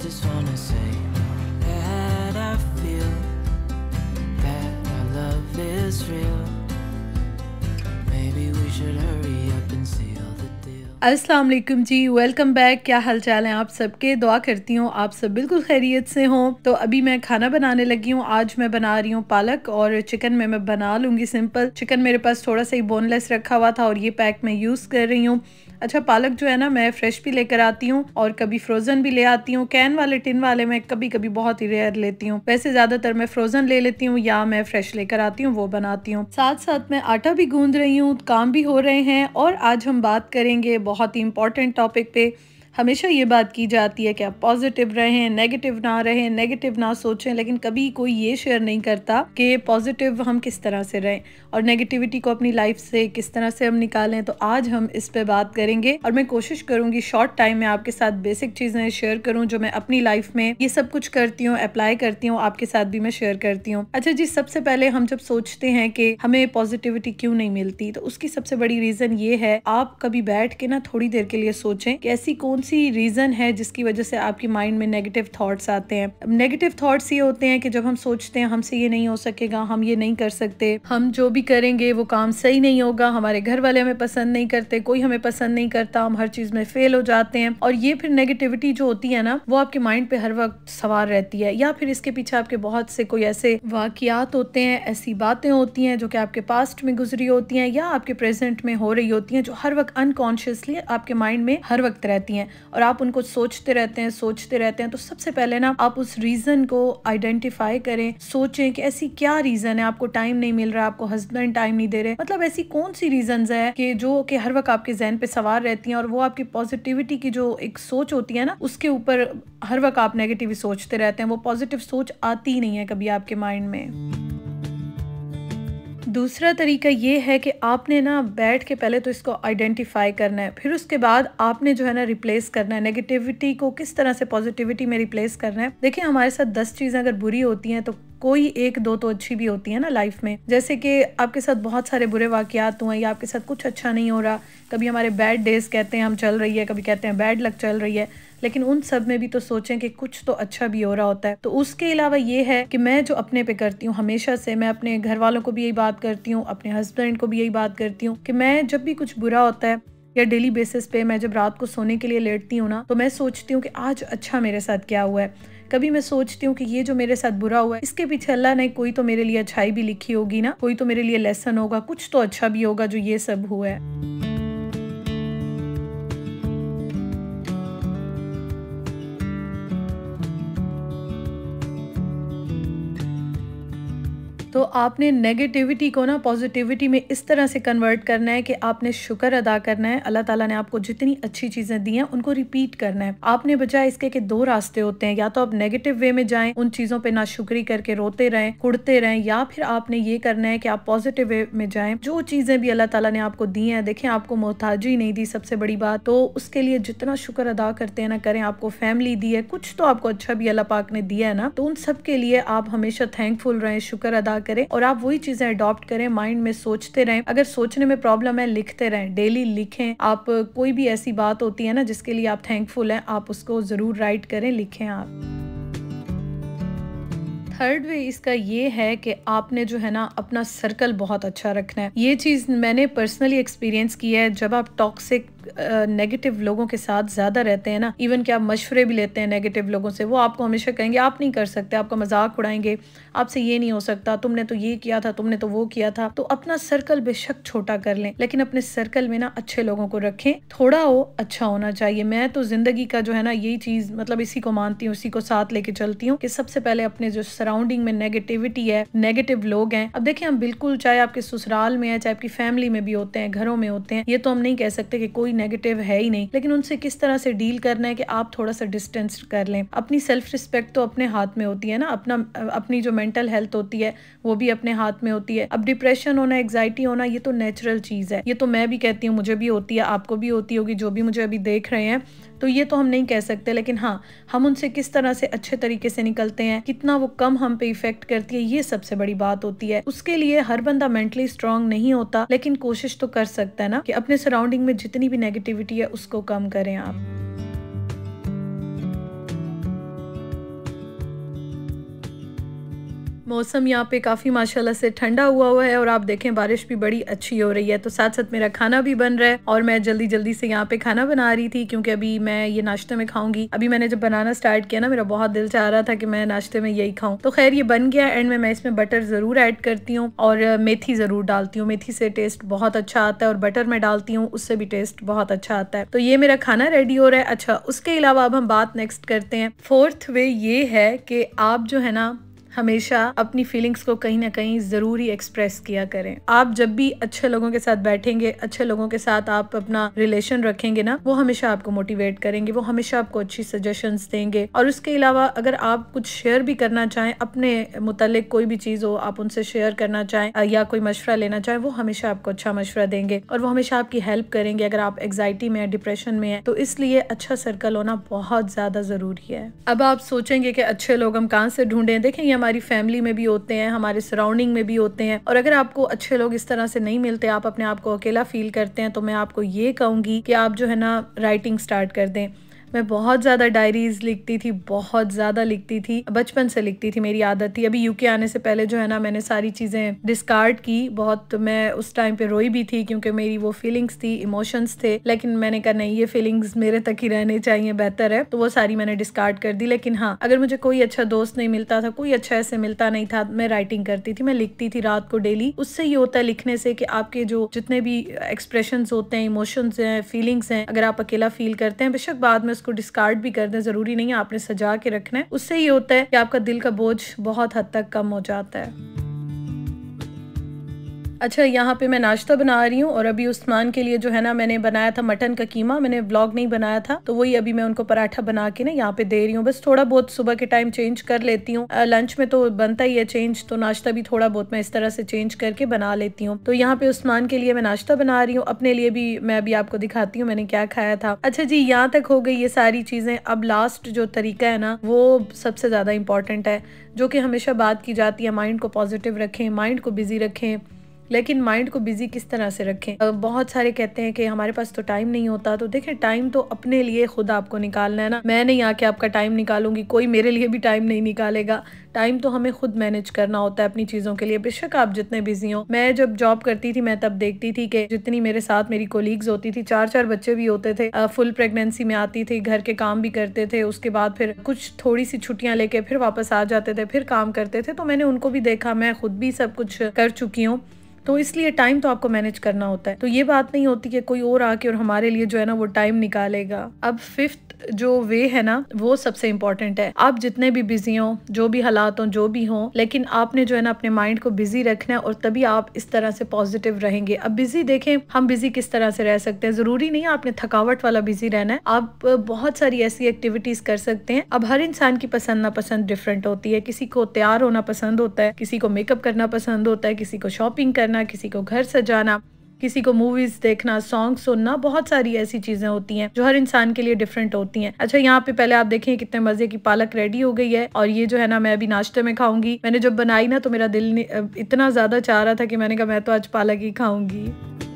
just wanna say that I feel that our love is real. Maybe we should hurry up and seal the deal. अस्सलाम वालेकुम जी, welcome back. क्या हाल चाल हैं आप सबके? दुआ करती हूँ आप सब बिल्कुल खैरियत से हों। तो अभी मैं खाना बनाने लगी हूँ। आज मैं बना रही हूँ पालक और चिकन में मैं बना लूँगी सिंपल। चिकन मेरे पास थोड़ा सा ही बोनलेस रखा हुआ था और ये पैक मैं यूज़ कर रही हूँ। अच्छा, पालक जो है ना मैं फ्रेश भी लेकर आती हूँ और कभी फ्रोज़न भी ले आती हूँ। कैन वाले टिन वाले मैं कभी कभी बहुत ही रेयर लेती हूँ। वैसे ज़्यादातर मैं फ्रोज़न ले लेती हूँ या मैं फ्रेश लेकर आती हूँ, वो बनाती हूँ। साथ साथ मैं आटा भी गूंद रही हूँ, काम भी हो रहे हैं। और आज हम बात करेंगे बहुत ही इंपॉर्टेंट टॉपिक पे। हमेशा ये बात की जाती है कि आप पॉजिटिव रहें, नेगेटिव ना रहें, नेगेटिव ना सोचें, लेकिन कभी कोई ये शेयर नहीं करता कि पॉजिटिव हम किस तरह से रहें और नेगेटिविटी को अपनी लाइफ से किस तरह से हम निकालें। तो आज हम इस पे बात करेंगे और मैं कोशिश करूंगी शॉर्ट टाइम में आपके साथ बेसिक चीज़ें शेयर करूं जो मैं अपनी लाइफ में ये सब कुछ करती हूँ, अप्लाई करती हूँ, आपके साथ भी मैं शेयर करती हूँ। अच्छा जी, सबसे पहले हम जब सोचते हैं कि हमें पॉजिटिविटी क्यों नहीं मिलती, तो उसकी सबसे बड़ी रीज़न ये है, आप कभी बैठ के ना थोड़ी देर के लिए सोचें कि ऐसी कौन सी रीजन है जिसकी वजह से आपकी माइंड में नेगेटिव थॉट्स आते हैं। नेगेटिव थॉट्स ये होते हैं कि जब हम सोचते हैं हमसे ये नहीं हो सकेगा, हम ये नहीं कर सकते, हम जो भी करेंगे वो काम सही नहीं होगा, हमारे घर वाले हमें पसंद नहीं करते, कोई हमें पसंद नहीं करता, हम हर चीज में फेल हो जाते हैं। और ये फिर नेगेटिविटी जो होती है ना, वो आपके माइंड पे हर वक्त सवार रहती है। या फिर इसके पीछे आपके बहुत से कोई ऐसे वाकयात होते हैं, ऐसी बातें होती हैं जो कि आपके पास्ट में गुजरी होती हैं या आपके प्रेजेंट में हो रही होती हैं, जो हर वक्त अनकॉन्शियसली आपके माइंड में हर वक्त रहती हैं और आप उनको सोचते रहते हैं। तो सबसे पहले ना आप उस रीजन को आइडेंटिफाई करें, सोचें कि ऐसी क्या रीजन है। आपको टाइम नहीं मिल रहा, आपको हस्बैंड टाइम नहीं दे रहे, मतलब ऐसी कौन सी रीजंस है कि जो कि हर वक्त आपके जहन पे सवार रहती हैं और वो आपकी पॉजिटिविटी की जो एक सोच होती है ना, उसके ऊपर हर वक्त आप नेगेटिव सोचते रहते हैं। वो पॉजिटिव सोच आती ही नहीं है कभी आपके माइंड में। दूसरा तरीका ये है कि आपने ना बैठ के पहले तो इसको आइडेंटिफाई करना है, फिर उसके बाद आपने जो है ना रिप्लेस करना है। नेगेटिविटी को किस तरह से पॉजिटिविटी में रिप्लेस करना है। देखिए, हमारे साथ 10 चीजें अगर बुरी होती हैं तो कोई एक दो तो अच्छी भी होती है ना लाइफ में। जैसे कि आपके साथ बहुत सारे बुरे वाकयात हुए या आपके साथ कुछ अच्छा नहीं हो रहा, कभी हमारे बैड डेज कहते हैं हम चल रही है, कभी कहते हैं बैड लक चल रही है, लेकिन उन सब में भी तो सोचें कि कुछ तो अच्छा भी हो रहा होता है। तो उसके अलावा ये है कि मैं जो अपने पे करती हूँ हमेशा से, मैं अपने घर वालों को भी यही बात करती हूँ, अपने हस्बैंड को भी यही बात करती हूँ कि मैं जब भी कुछ बुरा होता है या डेली बेसिस पे मैं जब रात को सोने के लिए लेटती हूँ ना, तो मैं सोचती हूँ कि आज अच्छा मेरे साथ क्या हुआ है। कभी मैं सोचती हूँ कि ये जो मेरे साथ बुरा हुआ है इसके पीछे अल्लाह ने कोई तो मेरे लिए अच्छाई भी लिखी होगी ना, कोई तो मेरे लिए लेसन होगा, कुछ तो अच्छा भी होगा जो ये सब हुआ है। तो आपने नेगेटिविटी को ना पॉजिटिविटी में इस तरह से कन्वर्ट करना है कि आपने शुक्र अदा करना है। अल्लाह ताला ने आपको जितनी अच्छी चीजें दी हैं उनको रिपीट करना है। आपने बजाय इसके कि दो रास्ते होते हैं, या तो आप नेगेटिव वे में जाएं, उन चीजों पे नाशुक्री करके रोते रहें, कुड़ते रहें, या फिर आपने ये करना है कि आप पॉजिटिव वे में जाएं। जो चीजें भी अल्लाह ताला ने आपको दी हैं, देखें आपको मोहताजी नहीं दी सबसे बड़ी बात, तो उसके लिए जितना शुक्र अदा करते हैं ना करें। आपको फैमिली दी है, कुछ तो आपको अच्छा भी अल्लाह पाक ने दिया है ना, तो उन सब के लिए आप हमेशा थैंकफुल रहें, शुक्र अदा करें और आप वही चीजें अडॉप्ट करें, माइंड में सोचते रहें। अगर सोचने में प्रॉब्लम है, लिखते रहें, डेली लिखें। आप कोई भी ऐसी बात होती है ना जिसके लिए आप थैंकफुल हैं, आप उसको जरूर राइट करें, लिखें आप। थर्ड वे इसका ये है कि आपने जो है ना अपना सर्कल बहुत अच्छा रखना है। ये चीज़ मैंने पर्सनली एक्सपीरियंस की है। जब आप टॉक्सिक नेगेटिव लोगों के साथ ज़्यादा रहते हैं ना, इवन कि आप मशवरे भी लेते हैं नेगेटिव लोगों से, वो आपको हमेशा कहेंगे आप नहीं कर सकते, आपका मजाक उड़ाएंगे, आपसे ये नहीं हो सकता, तुमने तो ये किया था, तुमने तो वो किया था। तो अपना सर्कल बेशक छोटा कर लें, लेकिन अपने सर्कल में ना अच्छे लोगों को रखें। थोड़ा हो अच्छा होना चाहिए। मैं तो जिंदगी का जो है ना यही चीज़ मतलब इसी को मानती हूँ, इसी को साथ लेके चलती हूँ कि सबसे पहले अपने जो सराउंडिंग में नेगेटिविटी है, नेगेटिव लोग हैं, अब देखिए हम बिल्कुल चाहे आपके ससुराल में है, चाहे आपकी फैमिली में भी होते हैं, घरों में होते हैं, ये तो हम नहीं कह सकते कि कोई नेगेटिव है ही नहीं, लेकिन उनसे किस तरह से डील करना है कि आप थोड़ा सा डिस्टेंस कर लें। अपनी सेल्फ रिस्पेक्ट तो अपने हाथ में होती है ना, अपनी जो मेंटल हेल्थ होती है वो भी अपने हाथ में होती है। अब डिप्रेशन होना, एग्जाइटी होना, ये तो नेचुरल चीज है, ये तो मैं भी कहती हूँ, मुझे भी होती है, आपको भी होती होगी, जो भी मुझे अभी देख रहे हैं। तो ये तो हम नहीं कह सकते, लेकिन हाँ, हम उनसे किस तरह से अच्छे तरीके से निकलते हैं, कितना वो कम हम पे इफेक्ट करती है, ये सबसे बड़ी बात होती है। उसके लिए हर बंदा मेंटली स्ट्रांग नहीं होता, लेकिन कोशिश तो कर सकता है ना कि अपने सराउंडिंग में जितनी भी नेगेटिविटी है उसको कम करें आप। मौसम यहाँ पे काफ़ी माशाल्लाह से ठंडा हुआ है और आप देखें बारिश भी बड़ी अच्छी हो रही है। तो साथ साथ मेरा खाना भी बन रहा है और मैं जल्दी जल्दी से यहाँ पे खाना बना रही थी क्योंकि अभी मैं ये नाश्ते में खाऊंगी। अभी मैंने जब बनाना स्टार्ट किया ना, मेरा बहुत दिल चाह रहा था कि मैं नाश्ते में यही खाऊं। तो खैर ये बन गया। एंड में मैं इसमें बटर ज़रूर ऐड करती हूँ और मेथी ज़रूर डालती हूँ। मेथी से टेस्ट बहुत अच्छा आता है और बटर में डालती हूँ उससे भी टेस्ट बहुत अच्छा आता है। तो ये मेरा खाना रेडी हो रहा है। अच्छा, उसके अलावा अब हम बात नेक्स्ट करते हैं। फोर्थ वे ये है कि आप जो है ना हमेशा अपनी फीलिंग्स को कहीं ना कहीं ज़रूरी एक्सप्रेस किया करें। आप जब भी अच्छे लोगों के साथ बैठेंगे, अच्छे लोगों के साथ आप अपना रिलेशन रखेंगे ना, वो हमेशा आपको मोटिवेट करेंगे, वो हमेशा आपको अच्छी सजेशंस देंगे। और उसके अलावा अगर आप कुछ शेयर भी करना चाहें, अपने मुतालिक कोई भी चीज़ हो आप उनसे शेयर करना चाहें या कोई मशवरा लेना चाहें, वो हमेशा आपको अच्छा मशवरा देंगे और वो हमेशा आपकी हेल्प करेंगे अगर आप एग्जाइटी में है, डिप्रेशन में है। तो इसलिए अच्छा सर्कल होना बहुत ज़्यादा ज़रूरी है। अब आप सोचेंगे कि अच्छे लोग हम कहाँ से ढूंढें। देखें, हमारी फैमिली में भी होते हैं, हमारे सराउंडिंग में भी होते हैं। और अगर आपको अच्छे लोग इस तरह से नहीं मिलते, आप अपने आप को अकेला फील करते हैं, तो मैं आपको ये कहूँगी कि आप जो है ना राइटिंग स्टार्ट कर दें। मैं बहुत ज़्यादा डायरीज लिखती थी, बहुत ज़्यादा लिखती थी, बचपन से लिखती थी, मेरी आदत थी। अभी यूके आने से पहले जो है ना मैंने सारी चीज़ें डिस्कार्ड की। बहुत मैं उस टाइम पे रोई भी थी क्योंकि मेरी वो फीलिंग्स थी, इमोशंस थे, लेकिन मैंने कहा नहीं, ये फीलिंग्स मेरे तक ही रहने चाहिए, बेहतर है। तो वो सारी मैंने डिस्कार्ड कर दी। लेकिन हाँ, अगर मुझे कोई अच्छा दोस्त नहीं मिलता था, कोई अच्छा ऐसे मिलता नहीं था, मैं राइटिंग करती थी, मैं लिखती थी रात को डेली। उससे ये होता है लिखने से कि आपके जो जितने भी एक्सप्रेशंस होते हैं, इमोशंस हैं, फीलिंग्स हैं, अगर आप अकेला फील करते हैं, बेशक बाद में उसको डिस्कार्ड भी कर दें, जरूरी नहीं है आपने सजा के रखना है। उससे ये होता है कि आपका दिल का बोझ बहुत हद तक कम हो जाता है। अच्छा, यहाँ पे मैं नाश्ता बना रही हूँ और अभी उस्मान के लिए जो है ना मैंने बनाया था मटन का कीमा। मैंने व्लॉग नहीं बनाया था तो वही अभी मैं उनको पराठा बना के ना यहाँ पे दे रही हूँ। बस थोड़ा बहुत सुबह के टाइम चेंज कर लेती हूँ, लंच में तो बनता ही है चेंज, तो नाश्ता भी थोड़ा बहुत मैं इस तरह से चेंज करके बना लेती हूँ। तो यहाँ पे उस्मान के लिए मैं नाश्ता बना रही हूँ, अपने लिए भी मैं अभी आपको दिखाती हूँ मैंने क्या खाया था। अच्छा जी, यहाँ तक हो गई ये सारी चीजें। अब लास्ट जो तरीका है ना वो सबसे ज्यादा इंपॉर्टेंट है, जो कि हमेशा बात की जाती है। माइंड को पॉजिटिव रखें, माइंड को बिजी रखें। लेकिन माइंड को बिजी किस तरह से रखें? बहुत सारे कहते हैं कि हमारे पास तो टाइम नहीं होता। तो देखें, टाइम तो अपने लिए खुद आपको निकालना है ना। मैं नहीं आके आपका टाइम निकालूंगी, कोई मेरे लिए भी टाइम नहीं निकालेगा। टाइम तो हमें खुद मैनेज करना होता है अपनी चीज़ों के लिए, बेशक आप जितने बिजी हो। मैं जब जॉब करती थी मैं तब देखती थी कि जितनी मेरे साथ मेरी कोलीग्स होती थी, 4-4 बच्चे भी होते थे, फुल प्रेगनेंसी में आती थी, घर के काम भी करते थे, उसके बाद फिर कुछ थोड़ी सी छुट्टियां लेके फिर वापस आ जाते थे, फिर काम करते थे। तो मैंने उनको भी देखा, मैं खुद भी सब कुछ कर चुकी हूँ। तो इसलिए टाइम तो आपको मैनेज करना होता है। तो ये बात नहीं होती कि कोई और आके और हमारे लिए जो है ना वो टाइम निकालेगा। अब फिफ्थ जो वे है ना वो सबसे इम्पोर्टेंट है। आप जितने भी बिजी हो, जो भी हालात हो, जो भी हो, लेकिन आपने जो है ना अपने माइंड को बिजी रखना है और तभी आप इस तरह से पॉजिटिव रहेंगे। अब बिजी देखें, हम बिजी किस तरह से रह सकते हैं। जरूरी नहीं है आपने थकावट वाला बिजी रहना है, आप बहुत सारी ऐसी एक्टिविटीज कर सकते हैं। अब हर इंसान की पसंद नापसंद डिफरेंट होती है। किसी को तैयार होना पसंद होता है, किसी को मेकअप करना पसंद होता है, किसी को शॉपिंग करना, किसी को घर सजाना, किसी को मूवीज देखना, सॉन्ग सुनना। बहुत सारी ऐसी चीजें होती हैं जो हर इंसान के लिए डिफरेंट होती हैं। अच्छा, यहाँ पे पहले आप देखें कितने मजे की पालक रेडी हो गई है और ये जो है ना मैं अभी नाश्ते में खाऊंगी। मैंने जब बनाई ना तो मेरा दिल इतना ज्यादा चाह रहा था कि मैंने कहा मैं तो आज पालक ही खाऊंगी।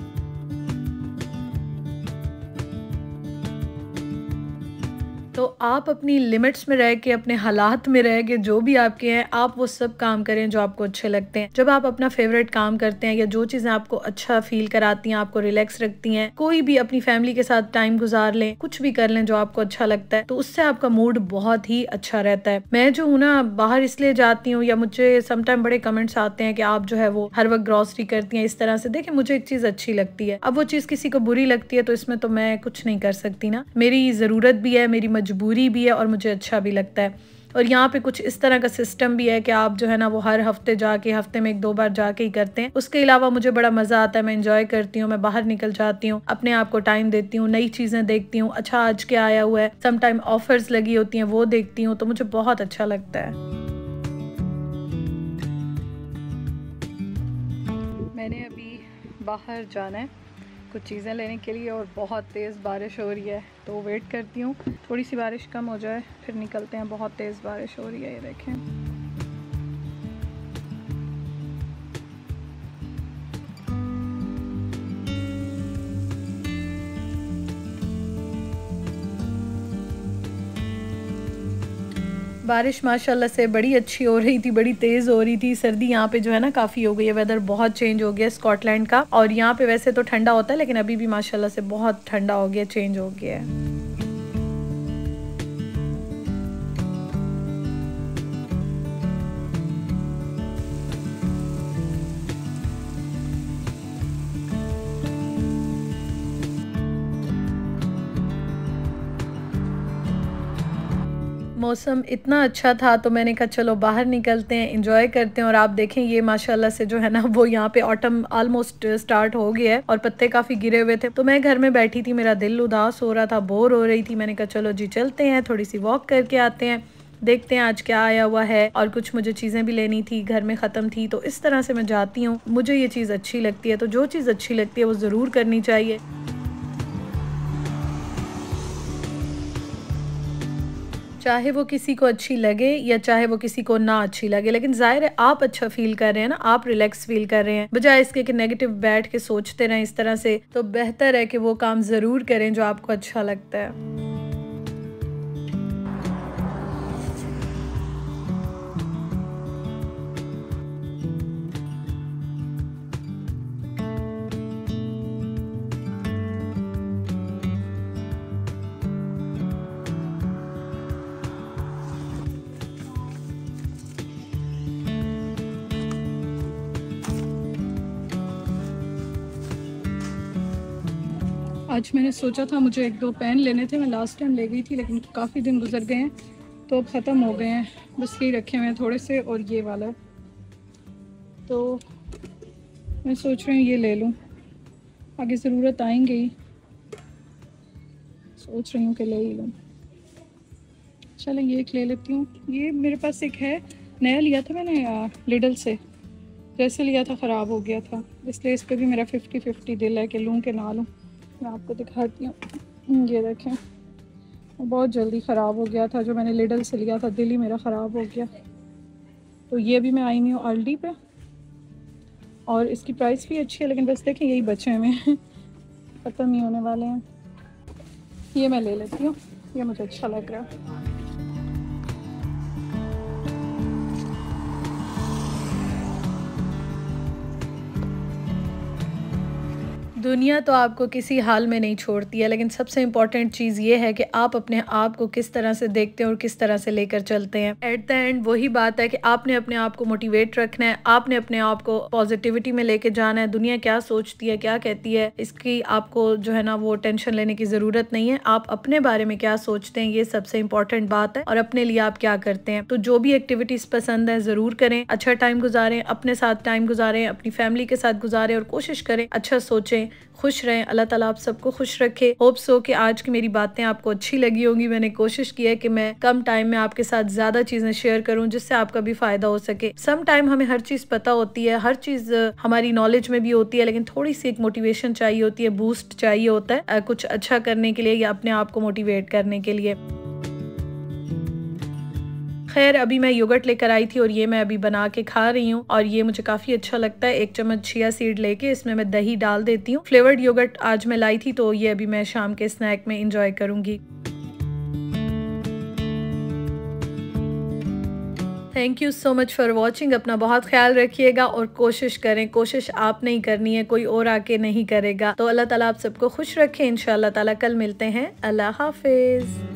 तो आप अपनी लिमिट्स में रह के, अपने हालात में रह के, जो भी आपके हैं आप वो सब काम करें जो आपको अच्छे लगते हैं। जब आप अपना फेवरेट काम करते हैं या जो चीजें आपको अच्छा फील कराती हैं, आपको रिलैक्स रखती हैं, कोई भी अपनी फैमिली के साथ टाइम गुजार लें, कुछ भी कर लें जो आपको अच्छा लगता है, तो उससे आपका मूड बहुत ही अच्छा रहता है। मैं जो हूँ ना बाहर इसलिए जाती हूँ, या मुझे समटाइम बड़े कमेंट्स आते हैं कि आप जो है वो हर वक्त ग्रॉसरी करती हैं इस तरह से। देखें, मुझे एक चीज अच्छी लगती है, अब वो चीज किसी को बुरी लगती है तो इसमें तो मैं कुछ नहीं कर सकती ना। मेरी जरूरत भी है, मेरी मजबूरी भी है और मुझे अच्छा भी लगता है। और यहाँ पे कुछ इस तरह का सिस्टम भी है कि आप जो है ना वो हर हफ्ते जाके, हफ्ते में 1-2 बार जाके ही करते हैं। उसके अलावा मुझे बड़ा मजा आता है, मैं एंजॉय करती हूँ, मैं बाहर निकल जाती हूँ, अपने आप को टाइम देती हूँ, नई चीजें देखती हूँ, अच्छा आज क्या आया हुआ है, सम टाइम ऑफर्स लगी होती हैं वो देखती हूँ, तो मुझे बहुत अच्छा लगता है। मैंने अभी बाहर जाना है कुछ चीज़ें लेने के लिए और बहुत तेज़ बारिश हो रही है, तो वेट करती हूँ थोड़ी सी बारिश कम हो जाए फिर निकलते हैं। बहुत तेज़ बारिश हो रही है, ये देखें। बारिश माशाल्लाह से बड़ी अच्छी हो रही थी, बड़ी तेज़ हो रही थी। सर्दी यहाँ पे जो है ना काफ़ी हो गई है, वेदर बहुत चेंज हो गया स्कॉटलैंड का। और यहाँ पे वैसे तो ठंडा होता है लेकिन अभी भी माशाल्लाह से बहुत ठंडा हो गया, चेंज हो गया है। मौसम इतना अच्छा था तो मैंने कहा चलो बाहर निकलते हैं, एंजॉय करते हैं। और आप देखें ये माशाल्लाह से जो है ना वो यहाँ पे ऑटम ऑलमोस्ट स्टार्ट हो गया है और पत्ते काफ़ी गिरे हुए थे। तो मैं घर में बैठी थी, मेरा दिल उदास हो रहा था, बोर हो रही थी। मैंने कहा चलो जी चलते हैं, थोड़ी सी वॉक करके आते हैं, देखते हैं आज क्या आया हुआ है। और कुछ मुझे चीज़ें भी लेनी थी, घर में ख़त्म थी। तो इस तरह से मैं जाती हूँ, मुझे ये चीज़ अच्छी लगती है। तो जो चीज़ अच्छी लगती है वो ज़रूर करनी चाहिए। चाहे वो किसी को अच्छी लगे या चाहे वो किसी को ना अच्छी लगे, लेकिन जाहिर है आप अच्छा फील कर रहे हैं ना, आप रिलैक्स फील कर रहे हैं, बजाय इसके कि नेगेटिव बैठ के सोचते रहें इस तरह से। तो बेहतर है कि वो काम ज़रूर करें जो आपको अच्छा लगता है। आज मैंने सोचा था मुझे 1-2 पेन लेने थे, मैं लास्ट टाइम ले गई थी लेकिन काफ़ी दिन गुजर गए हैं तो अब ख़त्म हो गए हैं। बस यही रखे हुए हैं थोड़े से और ये वाला। तो मैं सोच रही हूँ ये ले लूँ, आगे ज़रूरत आएंगे ही, सोच रही हूँ कि ले ही लूँ। चलें ये एक ले लेती हूँ। ये मेरे पास एक है, नया लिया था मैंने लिडल से, जैसे लिया था ख़राब हो गया था, इसलिए इस पर भी मेरा 50-50 दिल है कि लूँ कि ना लूँ। मैं आपको दिखाती हूँ, ये देखें बहुत जल्दी ख़राब हो गया था। जो मैंने लिडल से लिया था दिल ही मेरा ख़राब हो गया। तो ये भी मैं आई हुई हूँ अल्डी पे और इसकी प्राइस भी अच्छी है, लेकिन बस देखें यही बचे हुए हैं ख़त्म ही होने वाले हैं। ये मैं ले लेती हूँ, ये मुझे अच्छा लग रहा है। दुनिया तो आपको किसी हाल में नहीं छोड़ती है, लेकिन सबसे इम्पॉर्टेंट चीज़ ये है कि आप अपने आप को किस तरह से देखते हैं और किस तरह से लेकर चलते हैं। एट द एंड वही बात है कि आपने अपने आप को मोटिवेट रखना है, आपने अपने आप को पॉजिटिविटी में लेके जाना है। दुनिया क्या सोचती है, क्या कहती है, इसकी आपको जो है ना वो टेंशन लेने की ज़रूरत नहीं है। आप अपने बारे में क्या सोचते हैं, ये सबसे इम्पॉर्टेंट बात है, और अपने लिए आप क्या करते हैं। तो जो भी एक्टिविटीज़ पसंद है ज़रूर करें, अच्छा टाइम गुजारें, अपने साथ टाइम गुजारें, अपनी फैमिली के साथ गुजारें और कोशिश करें अच्छा सोचें, खुश रहें। अल्लाह ताला आप सबको खुश रखे। होप सो कि आज की मेरी बातें आपको अच्छी लगी होंगी। मैंने कोशिश की है कि मैं कम टाइम में आपके साथ ज़्यादा चीज़ें शेयर करूं जिससे आपका भी फ़ायदा हो सके। सम टाइम हमें हर चीज़ पता होती है, हर चीज़ हमारी नॉलेज में भी होती है, लेकिन थोड़ी सी एक मोटिवेशन चाहिए होती है, बूस्ट चाहिए होता है कुछ अच्छा करने के लिए या अपने आप को मोटिवेट करने के लिए। खैर अभी मैं योगर्ट लेकर आई थी और ये मैं अभी बना के खा रही हूँ और ये मुझे काफ़ी अच्छा लगता है। 1 चम्मच चिया सीड लेके इसमें मैं दही डाल देती हूँ। फ्लेवर्ड योगर्ट आज मैं लाई थी तो ये अभी मैं शाम के स्नैक में इंजॉय करूँगी। Thank you so much for watching. अपना बहुत ख्याल रखिएगा और कोशिश करें, कोशिश आप नहीं करनी है, कोई और आके नहीं करेगा। तो अल्लाह ताला आप सबको खुश रखे। इंशाअल्लाह ताला कल मिलते हैं। अल्लाह हाफिज़।